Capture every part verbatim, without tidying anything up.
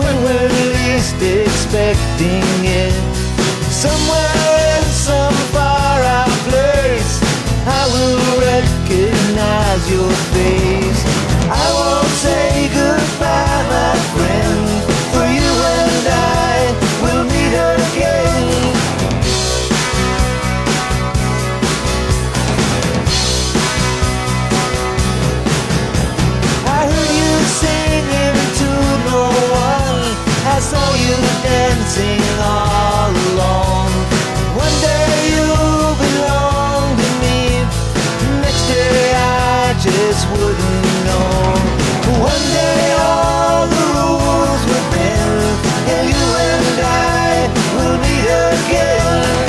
when we're least expecting it. Somewhere in some far out place, I will recognize your face. I won't say goodbye, my friend, for you and I will meet again. I heard you singing to no one, I saw you dancing all along. One day you'll belong to me, next day I just wouldn't know. One day all the rules will bend, and you and I will meet again.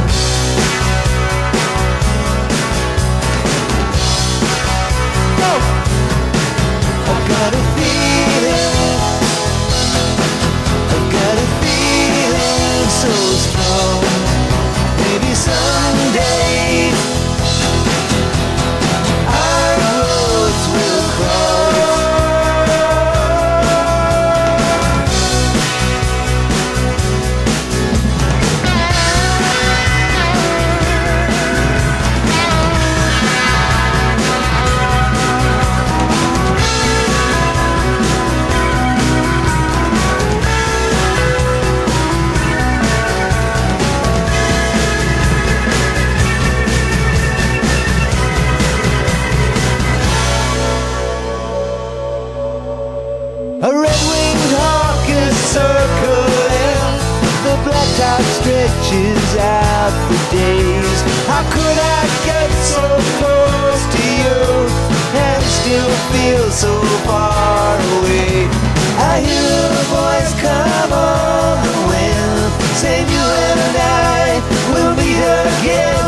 Oh, I've got a feeling, I've got a feeling so strong. Maybe someday our roads will cross. A red-winged hawk is circling, the blacktop stretches out for days. How could I get so close to you and still feel so far away? I hear a voice come on the wind, saying you and I will meet again.